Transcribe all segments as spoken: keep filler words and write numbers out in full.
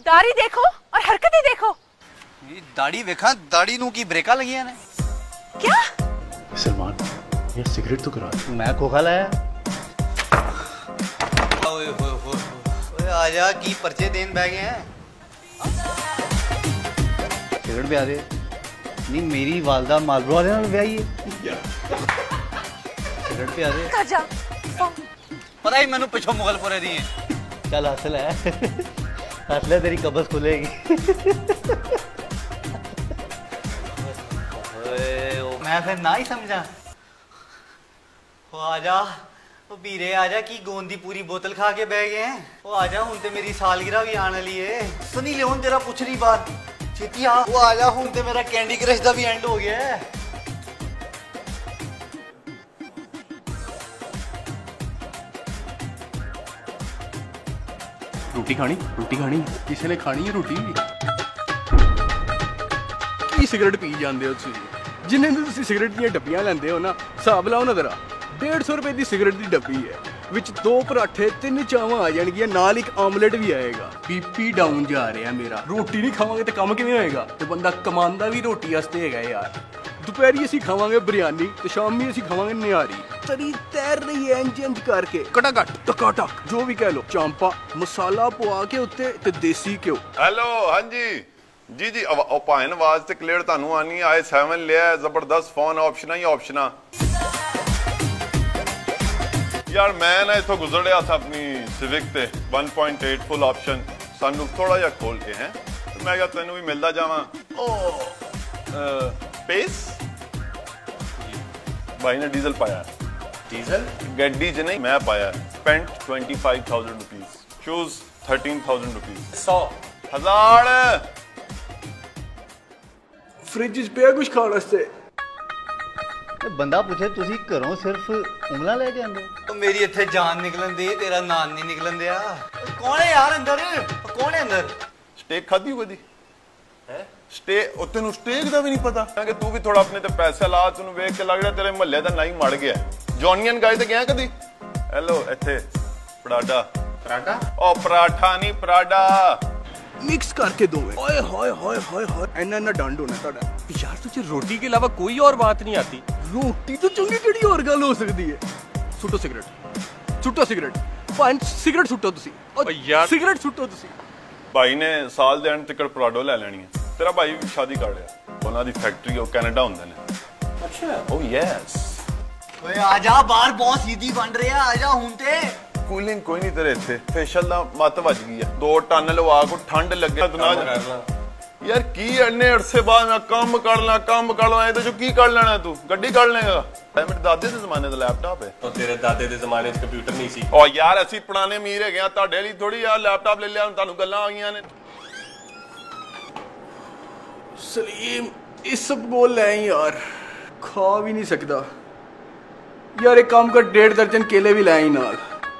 दाढ़ी देखो और हरकतें देखो। ये दाढ़ी वेखा, दाढ़ी नू की ब्रेका लगियां ने। क्या सलमान, ये सिगरेट तो करा। मैं खोखा लाया। ओए होए होए ओए आजा की पर्चे देन बह गए हैं। सिगरेट भी आ दे। नहीं मेरी वालदा मालब्रो वाले नाल ब्याही है। सिगरेट पे आ दे। आजा। पता ही मैनू पिछों मुगलपुरे दी है। चल हंस ले हंस ले, तेरी कब्ज खुलेगी। मैं फिर ना ही समझा। वो आजा वो बीरे आजा की गोंद दी पूरी बोतल खा के बह गए हैं। वो आजा हुन ते मेरी सालगिरह भी आने वाली है। सुनी लियोन तेरा पुछ रही बात छेती आ। वो आजा हुन ते मेरा कैंडी क्रश दा भी एंड हो गया है। रोटी खानी रोटी खानी किसी ने खानी है रोटी। की सिगरेट पी जाते हो तुसीं? जिन्ने भी तुसीं सिगरेट दी डब्बियां लैंदे हो ना, हिसाब लाओ ना जरा। डेढ़ सौ रुपए की सिगरेट की डब्बी है, विच दो पराठे तीन चावां आ जाएंगियां, नाल एक आमलेट भी आएगा। बीपी डाउन जा रहा है मेरा। रोटी नहीं खावांगे तो काम किवें होएगा? ते बंदा कमांदा भी रोटी वास्ते हैगा यार। दोपहरी असीं खावांगे बिरयानी ते शामी असीं खावांगे निहारी। तरी तैर रही है इंज इंज करके कटाकट टकाटक जो भी कह लो। चांपा मसाला पवा के उत्ते ते देसी घ्यो। हेलो हाँ जी जी जी भाएं आवाज ते क्लियर तुहानू आनी। आई सेवन लिया जबरदस्त फोन ऑप्शना ही ऑप्शना। यार मैं ना इथों गुजर रहा था अपनी सिविक ते one point eight full option सानू थोड़ा जिहा खोल के हैं, तो मैं क्या तेनू भी मिलदा जावां। ओ पेस भाई ने डीजल पाया। डीजल गड्डी च नहीं मैं पाया। Spent twenty five thousand rupees, shoes thirteen thousand rupees. सौ हजार फ्रिज च पिया कुछ खाने वास्ते। बंदा पूछे तुसी घरों सिर्फ उंगला लेके आंदे हो? तो मेरी इत्थे जान निकलन दे, तेरा नान नहीं निकलन दिया। कौन है यार अंदर? कौन है अंदर? स्टेक खाधी कदी है? स्टे तेन स्टेक का भी नहीं पता कि तू भी थोड़ा अपने ते पैसे ला। तेन वेख के लग रहा तेरे महल्ले का नहीं मड़ गया। जॉनियन गाय ते गया कदी? हेलो इत्थे पराठा पराठा ओ पराठा नहीं पराठा मिक्स करके दो। ओए होए होए होए होए इन्ना इन्ना डंड होना ਤੁਹਾਡਾ। यार तुझे रोटी के अलावा कोई और बात नहीं आती? रोटी तो चंगी केड़ी और गल हो सकती है। सुटो सिगरेट सुटो सिगरेट भाई सिगरेट सुटो तुसी। ओ यार सिगरेट सुटो तुसी। भाई ने साल दे एंड तक पराडो ले लेनी है। तेरा भाई भी शादी कर लिया, उन्हां दी फैक्ट्री ओ कनाडा हुंदे ने। अच्छा ओ यस। ओए आजा बाहर बहुत सीधी बन रही है, आजा हुन ते। कूलिंग कोई नहीं तेरे इत्थे। फेशियल दा मत वज गई है। दो टन लवा को ठंड लगे यार की अन्ने अरसे बाद मैं काम कर ला काम कर ला। ये जो की कर लेना तू? गड्डी कर लेगा? मेरे दादे दे जमाने दा लैपटॉप है। तो तेरे दादे दे जमाने च कंप्यूटर नहीं सी। ओ यार असी पुराने अमीर है तुहाडे लई थोड़ी यार लैपटॉप ले लिया तुहानू गल्लां आईयां ने। सलीम इस सब बोल ले यार, खा भी नहीं सकता यार। एक काम कर डेढ़ दर्जन केले भी लाए नाल।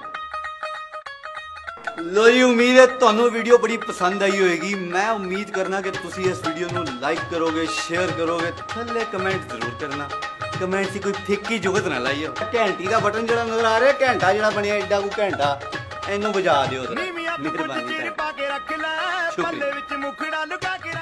लो जी उम्मीद है ਤੁਹਾਨੂੰ वीडियो बड़ी पसंद आई होगी। मैं उम्मीद करना कि तुसी इस वीडियो ਨੂੰ लाइक करोगे, शेयर करोगे, थल्ले कमेंट जरूर करना। कमेंट से कोई फिक्की जुगत ना लाइयो। घंटी का बटन जड़ा नजर आ रहा है, घंटा जड़ा बनया एडा को घंटा, इनू बजा दियो। मेहरबानी।